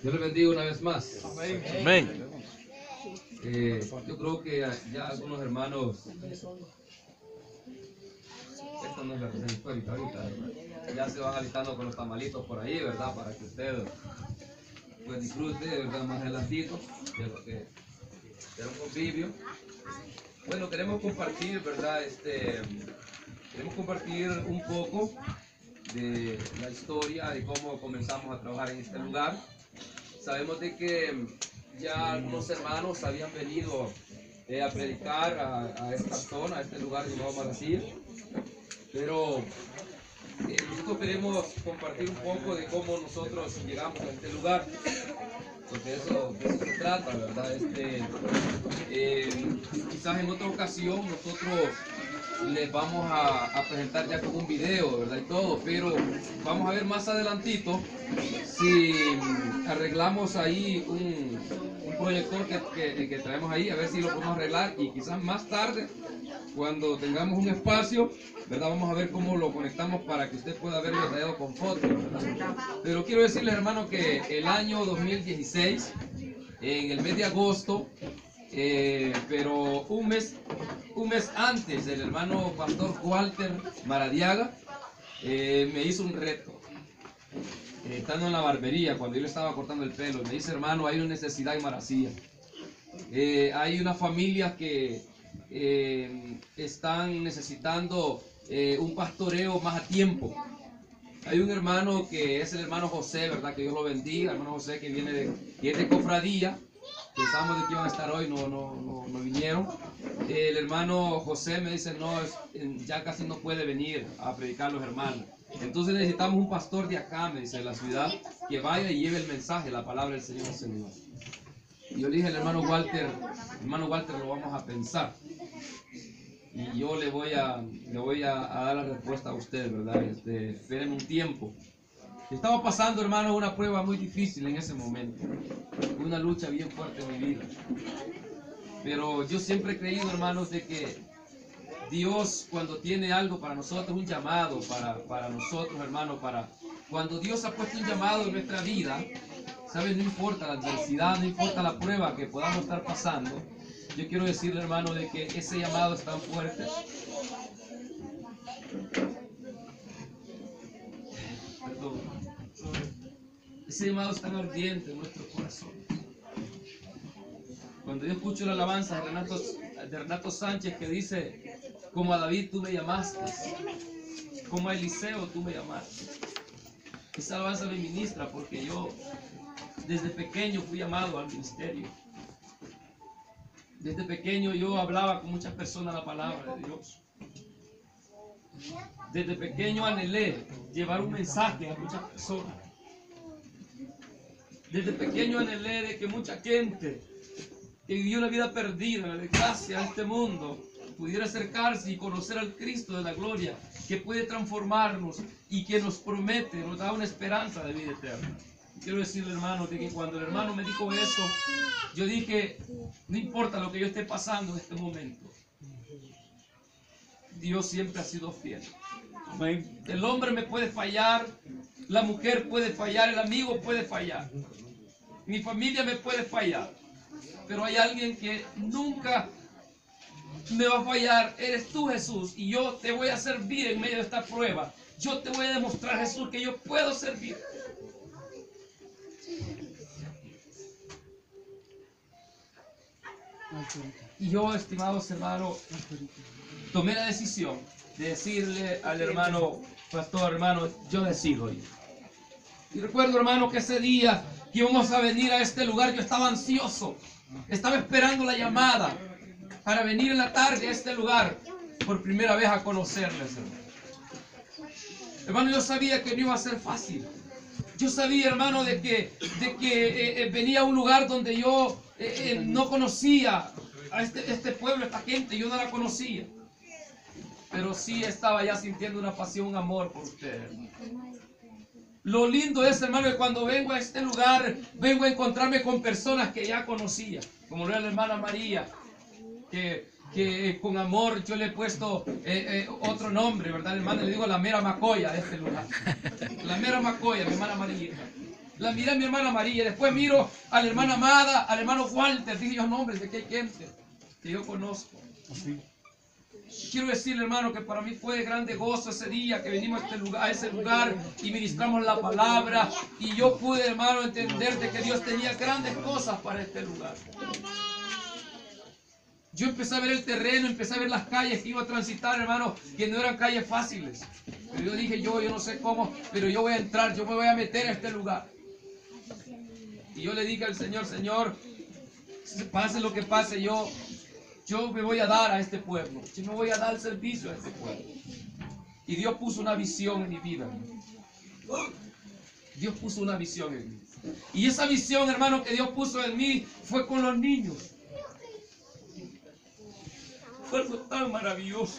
Dios les bendiga una vez más. Amén. Yo creo que ya algunos hermanos, esta no es la receta histórica ahorita, ¿verdad? Ya se van alistando con los tamalitos por ahí, ¿verdad? Para que usted pues disfrute, ¿verdad? Más adelantito de lo que será un convivio. Bueno, queremos compartir, ¿verdad? Queremos compartir un poco de la historia de cómo comenzamos a trabajar en este lugar. Sabemos de que ya algunos hermanos habían venido a predicar a esta zona, a este lugar llamado Maracía, pero nosotros queremos compartir un poco de cómo nosotros llegamos a este lugar, porque de eso se trata, ¿verdad? Quizás en otra ocasión nosotros les vamos a presentar ya con un video, ¿verdad? Y todo, pero vamos a ver más adelantito si arreglamos ahí un proyector que traemos ahí, a ver si lo podemos arreglar, y quizás más tarde, cuando tengamos un espacio, ¿verdad? Vamos a ver cómo lo conectamos para que usted pueda verlo detallado con fotos, ¿verdad? Pero quiero decirles, hermano, que el año 2016, en el mes de agosto, pero un mes antes, el hermano pastor Walter Maradiaga me hizo un reto. Estando en la barbería, cuando yo le estaba cortando el pelo, me dice: hermano, hay una necesidad en Maracía. Hay una familia que están necesitando un pastoreo más a tiempo. Hay un hermano que es el hermano José, ¿verdad? Que Dios lo bendiga. El hermano José que viene de cofradía. Pensamos de que iban a estar hoy, no vinieron. El hermano José me dice: no, ya casi no puede venir a predicar los hermanos. Entonces necesitamos un pastor de acá, me dice, de la ciudad, que vaya y lleve el mensaje, la palabra del Señor, Señor. Y yo le dije al hermano Walter, lo vamos a pensar. Y yo le voy a dar la respuesta a usted, ¿verdad? Esperen un tiempo. Estaba pasando, hermano, una prueba muy difícil en ese momento. Una lucha bien fuerte en mi vida. Pero yo siempre he creído, hermanos, de que Dios, cuando tiene algo para nosotros, un llamado para nosotros, hermanos, cuando Dios ha puesto un llamado en nuestra vida, ¿saben? No importa la adversidad, no importa la prueba que podamos estar pasando. Yo quiero decirle, hermano, de que ese llamado es tan fuerte. Perdón. Ese llamado es tan ardiente en nuestro corazón. Cuando yo escucho la alabanza de Renato Sánchez, que dice: como a David tú me llamaste, como a Eliseo tú me llamaste. Esa alabanza me ministra, porque yo desde pequeño fui llamado al ministerio. Desde pequeño yo hablaba con muchas personas la palabra de Dios. Desde pequeño anhelé llevar un mensaje a muchas personas. Desde pequeño anhelé de que mucha gente que vivió una vida perdida, la desgracia de este mundo, pudiera acercarse y conocer al Cristo de la gloria, que puede transformarnos y que nos promete, nos da una esperanza de vida eterna. Quiero decirle, hermano, de que cuando el hermano me dijo eso, yo dije: no importa lo que yo esté pasando en este momento, Dios siempre ha sido fiel. El hombre me puede fallar, la mujer puede fallar, el amigo puede fallar, mi familia me puede fallar, pero hay alguien que nunca me va a fallar. Eres tú, Jesús, y yo te voy a servir en medio de esta prueba. Yo te voy a demostrar, Jesús, que yo puedo servir. Y yo, estimados hermanos, tomé la decisión de decirle al hermano pastor: hermano, yo decido ir. Y recuerdo, hermano, que ese día que íbamos a venir a este lugar, yo estaba ansioso, estaba esperando la llamada para venir en la tarde a este lugar por primera vez a conocerles, hermano. Hermano, yo sabía que no iba a ser fácil. Yo sabía, hermano, de que venía a un lugar donde yo no conocía a este pueblo, esta gente, yo no la conocía. Pero sí estaba ya sintiendo una pasión, un amor por ustedes. Lo lindo es, hermano, que cuando vengo a este lugar, vengo a encontrarme con personas que ya conocía, como lo era la hermana María, que con amor yo le he puesto otro nombre, ¿verdad, hermano? Le digo la mera macoya de este lugar. La mera macoya, mi hermana María. La miré a mi hermana María, después miro a la hermana Amada, al hermano Walter. Dije yo, nombres de que hay gente que yo conozco. Quiero decirle, hermano, que para mí fue de grande gozo ese día que venimos a ese lugar y ministramos la palabra. Y yo pude, hermano, entender de que Dios tenía grandes cosas para este lugar. Yo empecé a ver el terreno, empecé a ver las calles que iba a transitar, hermano, que no eran calles fáciles. Pero yo dije, yo no sé cómo, pero yo voy a entrar, yo me voy a meter a este lugar. Y yo le dije al Señor, Señor, pase lo que pase, yo me voy a dar a este pueblo. Yo me voy a dar servicio a este pueblo. Y Dios puso una visión en mi vida. Dios puso una visión en mí. Y esa visión, hermano, que Dios puso en mí fue con los niños. Fue algo tan maravilloso.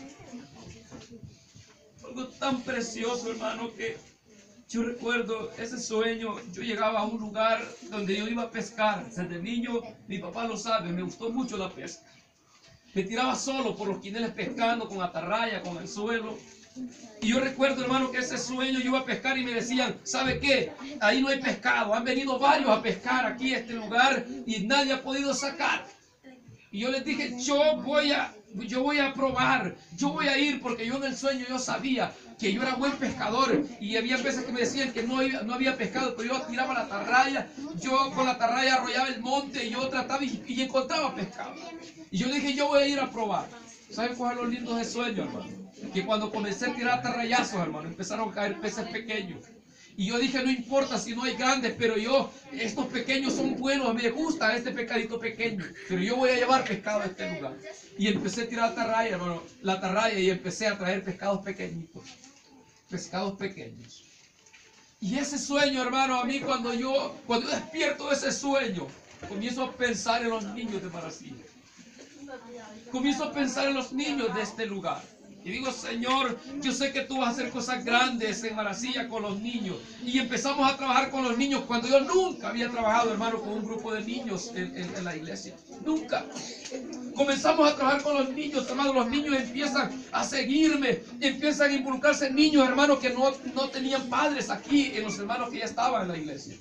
Fue algo tan precioso, hermano, que yo recuerdo ese sueño. Yo llegaba a un lugar donde yo iba a pescar. Desde niño, mi papá lo sabe, me gustó mucho la pesca. Me tiraba solo por los quineles pescando con atarraya, con el suelo. Y yo recuerdo, hermano, que ese sueño yo iba a pescar y me decían, ¿sabe qué? Ahí no hay pescado. Han venido varios a pescar aquí a este lugar y nadie ha podido sacar. Y yo les dije, yo voy a probar, yo voy a ir, porque yo en el sueño yo sabía que yo era buen pescador. Y había veces que me decían que no había pescado, pero yo tiraba la atarraya, yo con la atarraya arrollaba el monte y yo trataba y encontraba pescado. Y yo le dije, yo voy a ir a probar. ¿Saben cuál es lo lindo de sueño, hermano? Que cuando comencé a tirar atarrayazos, hermano, empezaron a caer peces pequeños. Y yo dije, no importa si no hay grandes, pero estos pequeños son buenos, me gusta este pescadito pequeño, pero yo voy a llevar pescado a este lugar. Y empecé a tirar atarraya, hermano, la atarraya, y empecé a traer pescados pequeñitos, pescados pequeños. Y ese sueño, hermano, a mí cuando yo despierto de ese sueño, comienzo a pensar en los niños de Maracilla. Comienzo a pensar en los niños de este lugar. Y digo, Señor, yo sé que tú vas a hacer cosas grandes en Maracilla con los niños. Y empezamos a trabajar con los niños cuando yo nunca había trabajado, hermano, con un grupo de niños en la iglesia. Nunca. Comenzamos a trabajar con los niños, hermano. Los niños empiezan a seguirme, empiezan a involucrarse en niños, hermano, que no tenían padres aquí, en los hermanos que ya estaban en la iglesia.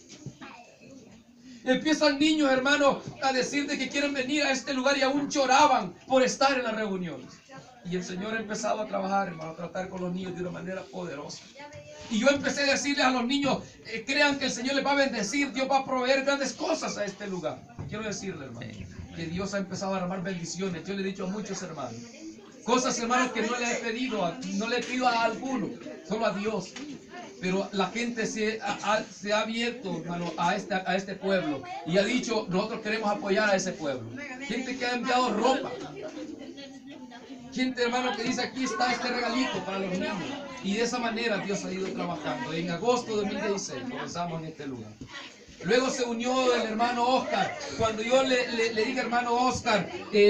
Empiezan niños, hermano, a decir de que quieren venir a este lugar y aún lloraban por estar en las reuniones. Y el Señor ha empezado a trabajar, hermano, a tratar con los niños de una manera poderosa. Y yo empecé a decirles a los niños, crean que el Señor les va a bendecir, Dios va a proveer grandes cosas a este lugar. Quiero decirle, hermano, que Dios ha empezado a derramar bendiciones. Yo le he dicho a muchos hermanos, cosas, hermanos, que no le he pedido, no le pido a alguno, solo a Dios. Pero la gente se ha abierto, hermano, a este pueblo y ha dicho, nosotros queremos apoyar a ese pueblo. Gente que ha enviado ropa. Gente, hermano, que dice, aquí está este regalito para los niños. Y de esa manera Dios ha ido trabajando. En agosto de 2016 comenzamos en este lugar. Luego se unió el hermano Oscar. Cuando yo le dije, hermano Oscar,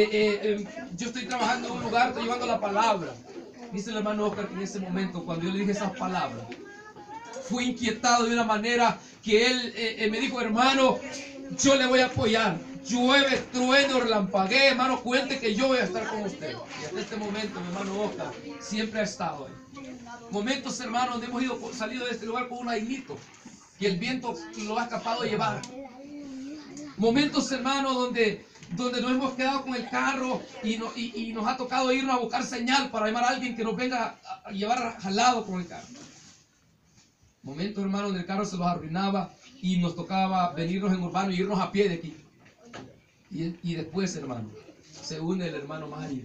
yo estoy trabajando en un lugar, estoy llevando la palabra. Dice el hermano Oscar que en ese momento, cuando yo le dije esas palabras, fui inquietado de una manera que él me dijo, hermano, yo le voy a apoyar. Llueve, trueno, relampaguee, hermano, cuente que yo voy a estar con usted. Y hasta este momento, mi hermano Oscar siempre ha estado ahí. Momentos, hermano, donde hemos salido de este lugar con un aislito y el viento lo ha escapado a llevar. Momentos, hermano, donde nos hemos quedado con el carro y nos ha tocado irnos a buscar señal para llamar a alguien que nos venga a llevar jalado con el carro. Momentos, hermano, donde el carro se los arruinaba y nos tocaba venirnos en urbano y irnos a pie de aquí. Y después, hermano, se une el hermano Mario.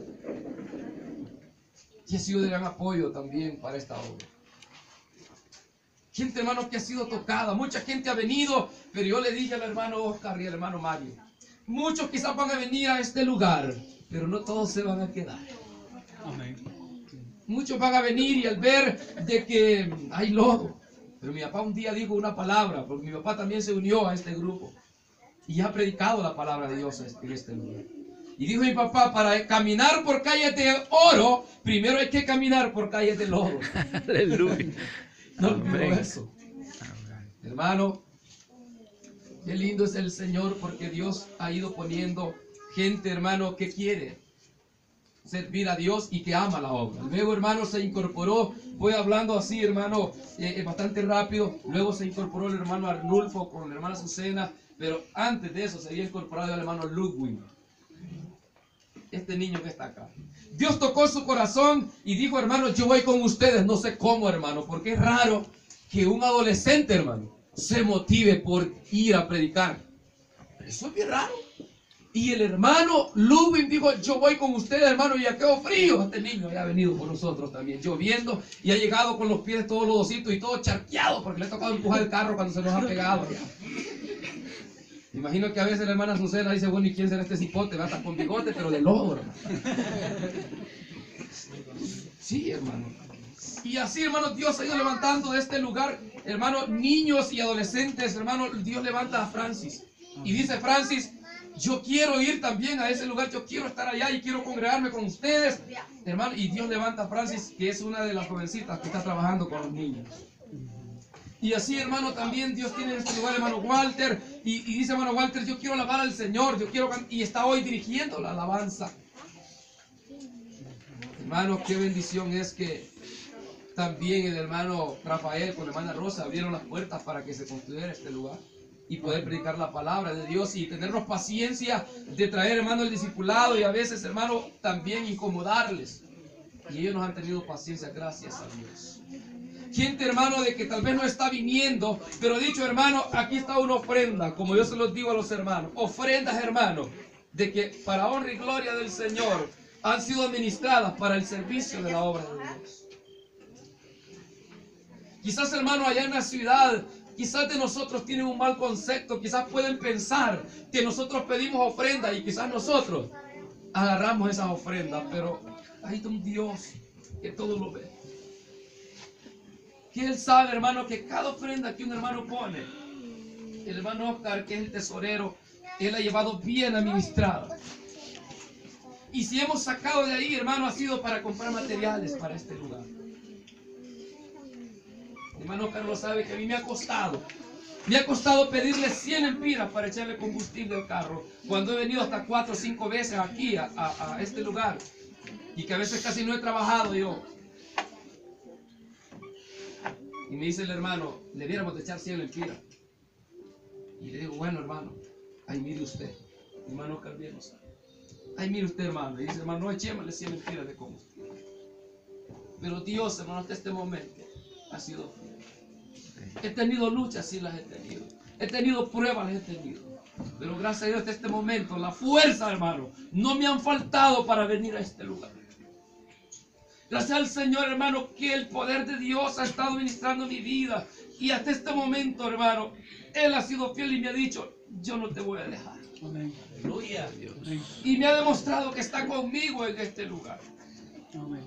Y ha sido de gran apoyo también para esta obra. Gente, hermano, que ha sido tocada. Mucha gente ha venido, pero yo le dije al hermano Oscar y al hermano Mario, muchos quizás van a venir a este lugar, pero no todos se van a quedar. Amén. Muchos van a venir y al ver de que hay lodo. Pero mi papá un día dijo una palabra, porque mi papá también se unió a este grupo. Y ha predicado la palabra de Dios en este lugar. Y dijo mi papá, para caminar por calles de oro, primero hay que caminar por calles de lodo. Aleluya. No olvido eso. Hermano, qué lindo es el Señor, porque Dios ha ido poniendo gente, hermano, que quiere servir a Dios y que ama la obra. Luego, hermano, se incorporó, voy hablando así, hermano, bastante rápido. Luego se incorporó el hermano Arnulfo con la hermana Azucena, pero antes de eso se había incorporado el hermano Ludwig, este niño que está acá. Dios tocó su corazón y dijo, hermano, yo voy con ustedes. No sé cómo, hermano, porque es raro que un adolescente, hermano, se motive por ir a predicar. Eso es bien raro. Y el hermano Ludwig dijo, yo voy con ustedes, hermano, y ya quedó frío. Este niño ya ha venido con nosotros también, lloviendo, y ha llegado con los pies todos lodositos y todo charqueado, porque le ha tocado empujar el carro cuando se nos ha pegado. Imagino que a veces la hermana Azucena dice, bueno, ¿y quién será este cipote? Va a estar con bigote, pero de lodo, hermano. Sí, hermano. Y así, hermano, Dios ha ido levantando de este lugar, hermano, niños y adolescentes, hermano. Dios levanta a Francis. Y dice Francis, yo quiero ir también a ese lugar, yo quiero estar allá y quiero congregarme con ustedes, hermano. Y Dios levanta a Francis, que es una de las jovencitas que está trabajando con los niños. Y así, hermano, también Dios tiene en este lugar, hermano Walter, y dice, hermano Walter, yo quiero alabar al Señor, yo quiero y está hoy dirigiendo la alabanza. Hermano, qué bendición es que también el hermano Rafael con la hermana Rosa abrieron las puertas para que se construyera este lugar y poder predicar la palabra de Dios y tenernos paciencia de traer, hermano, el discipulado, y a veces, hermano, también incomodarles. Y ellos nos han tenido paciencia, gracias a Dios. Gente, hermano, de que tal vez no está viniendo, pero dicho, hermano, aquí está una ofrenda, como yo se los digo a los hermanos, ofrendas, hermano, de que para honra y gloria del Señor han sido administradas para el servicio de la obra de Dios. Quizás, hermano, allá en la ciudad, quizás de nosotros tienen un mal concepto, quizás pueden pensar que nosotros pedimos ofrenda y quizás nosotros agarramos esas ofrendas, pero hay un Dios que todo lo ve. Que Él sabe, hermano, que cada ofrenda que un hermano pone, el hermano Oscar, que es el tesorero, Él ha llevado bien administrada. Y si hemos sacado de ahí, hermano, ha sido para comprar materiales para este lugar. El hermano Carlos sabe que a mí me ha costado pedirle 100 empiras para echarle combustible al carro, cuando he venido hasta 4 o 5 veces aquí a este lugar, y que a veces casi no he trabajado yo. Y me dice el hermano, le diéramos de echar 100 empiras. Y le digo, bueno, hermano, ahí mire usted. Hermano Oscar bien lo sabe. Ahí mire usted, hermano. Y dice, hermano, no echémosle 100 empiras de combustible. Pero Dios, hermano, hasta este momento ha sido fiel. He tenido luchas, sí las he tenido. He tenido pruebas, las he tenido. Pero gracias a Dios hasta este momento, la fuerza, hermano, no me han faltado para venir a este lugar. Gracias al Señor, hermano, que el poder de Dios ha estado ministrando mi vida. Y hasta este momento, hermano, Él ha sido fiel y me ha dicho, yo no te voy a dejar. Amén. Aleluya a Dios. Y me ha demostrado que está conmigo en este lugar. Amén.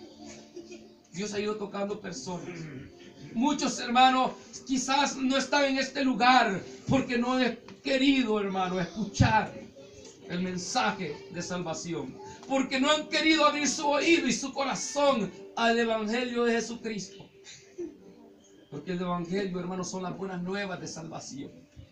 Dios ha ido tocando personas. Muchos, hermanos, quizás no están en este lugar porque no han querido, hermano, escuchar el mensaje de salvación. Porque no han querido abrir su oído y su corazón al Evangelio de Jesucristo. Porque el Evangelio, hermano, son las buenas nuevas de salvación.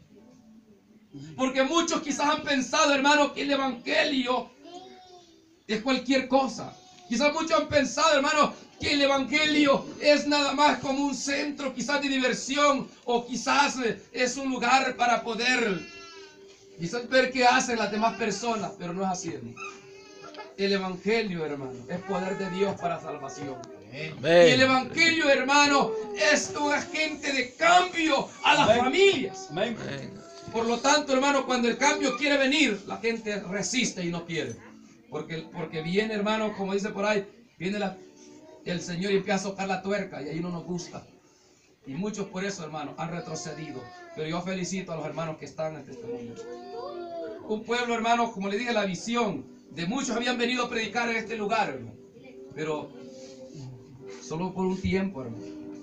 Porque muchos quizás han pensado, hermano, que el Evangelio es cualquier cosa. Quizás muchos han pensado, hermano, que el Evangelio es nada más como un centro quizás de diversión, o quizás es un lugar para poder quizás ver qué hacen las demás personas, pero no es así, hermano. El Evangelio, hermano, es poder de Dios para salvación. Amén. Y el Evangelio, hermano, es un agente de cambio a las Amén. Familias. Amén. Por lo tanto, hermano, cuando el cambio quiere venir, la gente resiste y no quiere. Porque viene, hermano, como dice por ahí, viene el Señor y empieza a tocar la tuerca y ahí no nos gusta. Y muchos por eso, hermano, han retrocedido. Pero yo felicito a los hermanos que están en este momento. Un pueblo, hermano, como le dije, la visión de muchos habían venido a predicar en este lugar, hermano. Pero solo por un tiempo, hermano.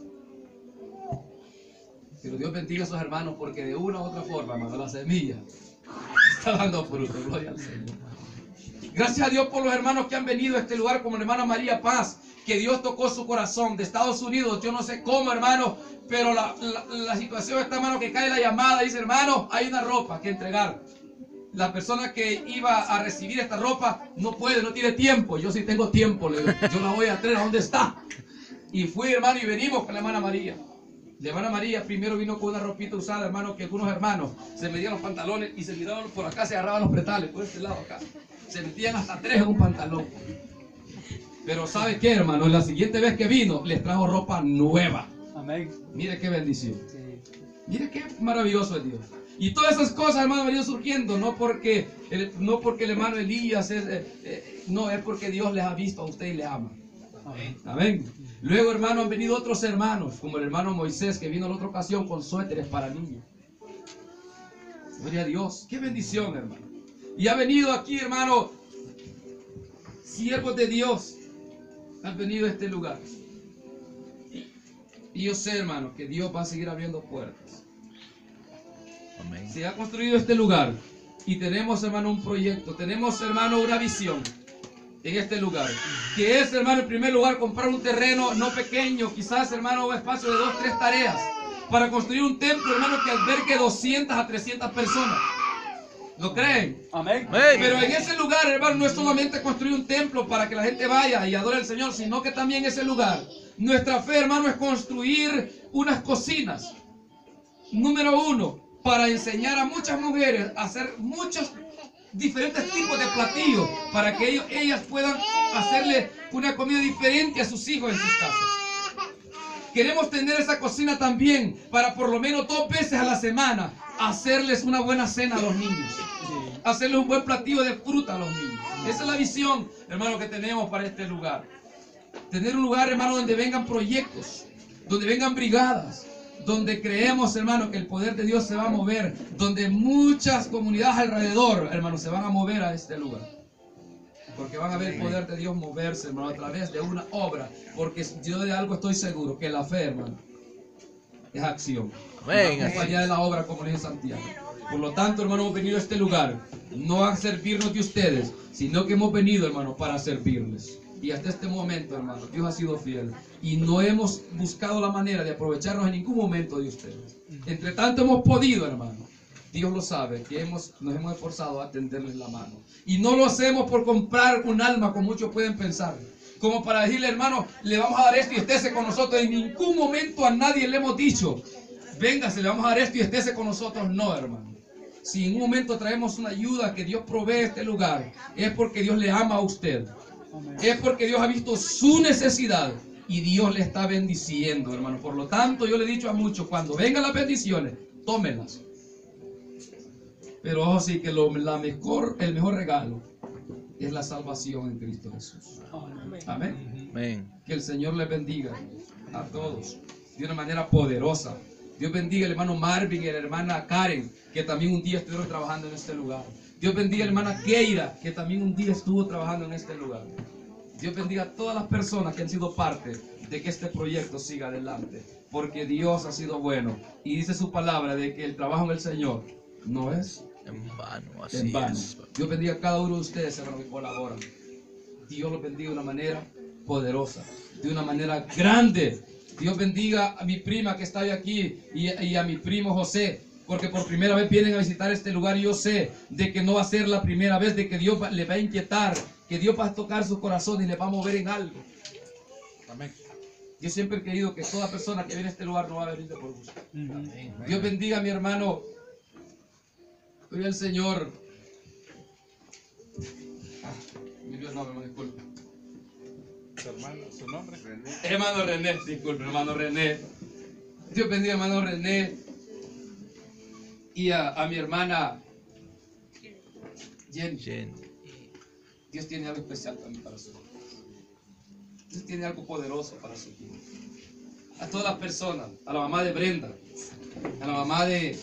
Pero Dios bendiga a esos hermanos porque de una u otra forma, hermano, la semilla está dando fruto. Gloria al Señor. Gracias a Dios por los hermanos que han venido a este lugar, como la hermana María Paz, que Dios tocó su corazón de Estados Unidos. Yo no sé cómo, hermano, pero la situación está, hermano, que cae la llamada. Dice, hermano, hay una ropa que entregar. la persona que iba a recibir esta ropa no puede, no tiene tiempo. Yo sí tengo tiempo, le digo, yo la voy a traer, ¿a dónde está? Y fui, hermano, y venimos con la hermana María. La hermana María primero vino con una ropita usada, hermano, que algunos hermanos se metían los pantalones y se miraban por acá, se agarraban los pretales, por este lado acá. Se metían hasta 3 en un pantalón. Pero ¿sabe qué, hermano? La siguiente vez que vino, les trajo ropa nueva. Amén. Mire qué bendición. Sí. Mire qué maravilloso es Dios. Y todas esas cosas, hermano, han venido surgiendo, no porque el hermano Elías no, es porque Dios les ha visto a usted y le ama. Amén. Amén. Luego, hermano, han venido otros hermanos, como el hermano Moisés, que vino en la otra ocasión con suéteres para niños. Gloria a Dios. Qué bendición, hermano. Y ha venido aquí, hermano, siervos de Dios. Han venido a este lugar. Y yo sé, hermano, que Dios va a seguir abriendo puertas. Amén. Se ha construido este lugar y tenemos, hermano, un proyecto, tenemos, hermano, una visión en este lugar, que es, hermano, en primer lugar, comprar un terreno no pequeño, quizás, hermano, un espacio de 2, 3 tareas, para construir un templo, hermano, que albergue 200 a 300 personas. ¿Lo creen? Amén. Pero en ese lugar, hermano, no es solamente construir un templo para que la gente vaya y adore al Señor, sino que también en ese lugar, nuestra fe, hermano, es construir unas cocinas. Número 1, para enseñar a muchas mujeres a hacer muchos diferentes tipos de platillos, para que ellas puedan hacerle una comida diferente a sus hijos en sus casas. Queremos tener esa cocina también para por lo menos 2 veces a la semana hacerles una buena cena a los niños. Hacerles un buen platillo de fruta a los niños. Esa es la visión, hermano, que tenemos para este lugar. Tener un lugar, hermano, donde vengan proyectos, donde vengan brigadas, donde creemos, hermano, que el poder de Dios se va a mover, donde muchas comunidades alrededor, hermano, se van a mover a este lugar. Porque van a ver el poder de Dios moverse, hermano, a través de una obra. Porque yo de algo estoy seguro, que la fe, hermano, es acción. Amén. Vamos allá de la obra, como le dije Santiago. Por lo tanto, hermano, hemos venido a este lugar no a servirnos de ustedes, sino que hemos venido, hermano, para servirles. Y hasta este momento, hermano, Dios ha sido fiel. Y no hemos buscado la manera de aprovecharnos en ningún momento de ustedes. Entre tanto hemos podido, hermano. Dios lo sabe, que nos hemos esforzado a tenderles la mano. Y no lo hacemos por comprar un alma, como muchos pueden pensar. Como para decirle, hermano, le vamos a dar esto y estése con nosotros. En ningún momento a nadie le hemos dicho, véngase, le vamos a dar esto y estése con nosotros. No, hermano. Si en un momento traemos una ayuda que Dios provee a este lugar, es porque Dios le ama a usted. Es porque Dios ha visto su necesidad y Dios le está bendiciendo, hermano. Por lo tanto, yo le he dicho a muchos, cuando vengan las bendiciones, tómenlas. Pero ojo, sí que el mejor regalo es la salvación en Cristo Jesús. Amén. Amén. Que el Señor les bendiga a todos de una manera poderosa. Dios bendiga al hermano Marvin y a la hermana Karen, que también un día estuvieron trabajando en este lugar. Dios bendiga a la hermana Keira, que también un día estuvo trabajando en este lugar. Dios bendiga a todas las personas que han sido parte de que este proyecto siga adelante. Porque Dios ha sido bueno. Y dice su palabra de que el trabajo en el Señor no es En vano, así en vano. es. Dios bendiga a cada uno de ustedes, hermanos, que colaboran. Dios los bendiga de una manera poderosa, de una manera grande. Dios bendiga a mi prima que está hoy aquí y a mi primo José, porque por primera vez vienen a visitar este lugar. Y yo sé de que no va a ser la primera vez, de que Dios le va a inquietar, que Dios va a tocar su corazón y le va a mover en algo. Amén. Yo siempre he creído que toda persona que viene a este lugar no va a venir de por gusto. Amén. Dios bendiga a mi hermano. Gloria al Señor. No, hermano, disculpe. Su hermano, su nombre. Hermano René, disculpe, hermano René. Dios bendiga, hermano René. Y a mi hermana Jenny. Jenny. Dios tiene algo especial también para su vida. Dios tiene algo poderoso para su vida. A todas las personas, a la mamá de Brenda, a la mamá de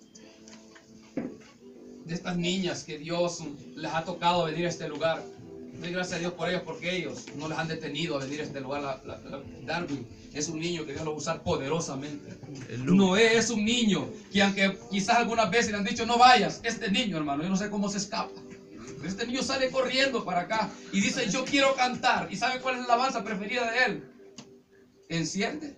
estas niñas que Dios les ha tocado venir a este lugar. Doy gracias a Dios por ellos, porque ellos no les han detenido a venir a este lugar. Darwin es un niño que Dios lo va a usar poderosamente. Noé es un niño que, aunque quizás algunas veces le han dicho no vayas, este niño, hermano, yo no sé cómo se escapa. Pero este niño sale corriendo para acá y dice, yo quiero cantar. ¿Y sabe cuál es la alabanza preferida de él? Enciende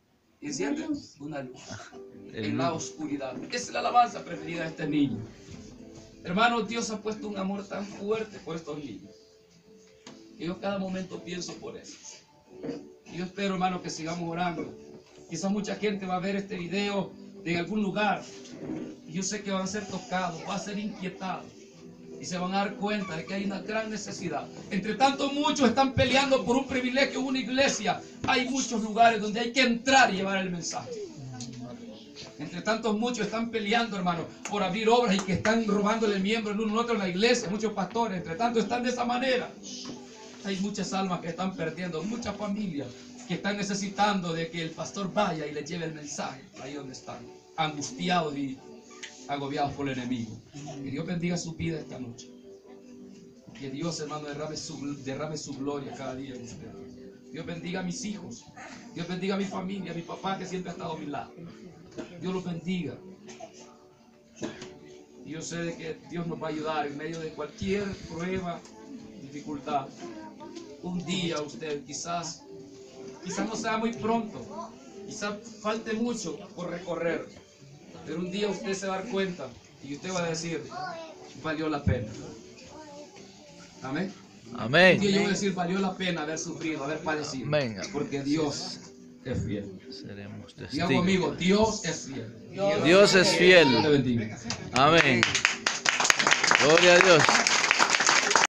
una luz en la oscuridad. Esa es la alabanza preferida de este niño. Hermano, Dios ha puesto un amor tan fuerte por estos niños. Y yo cada momento pienso por eso. Y yo espero, hermano, que sigamos orando. Quizás mucha gente va a ver este video de algún lugar. Y yo sé que van a ser tocados, van a ser inquietados. Y se van a dar cuenta de que hay una gran necesidad. Entre tanto, muchos están peleando por un privilegio en una iglesia. Hay muchos lugares donde hay que entrar y llevar el mensaje. Entre tanto, muchos están peleando, hermano, por abrir obras y que están robándole miembros el uno al otro en la iglesia. Muchos pastores, entre tanto, están de esa manera. Hay muchas almas que están perdiendo, muchas familias que están necesitando de que el pastor vaya y les lleve el mensaje ahí donde están, angustiados y agobiados por el enemigo. Que Dios bendiga su vida esta noche. Que Dios, hermano, derrame su gloria cada día en usted. Dios bendiga a mis hijos. Dios bendiga a mi familia, a mi papá que siempre ha estado a mi lado. Dios los bendiga. Y yo sé de que Dios nos va a ayudar en medio de cualquier prueba, dificultad. Un día usted quizás no sea muy pronto, quizás falte mucho por recorrer, pero un día usted se va a dar cuenta y usted va a decir, valió la pena. Amén. Amén. Un día yo voy a decir, valió la pena haber sufrido, haber padecido. Amén. Porque Dios es fiel. Seremos Diga testigos. conmigo, Dios es fiel. Dios es fiel. Dios te bendiga. Amén. Gloria a Dios.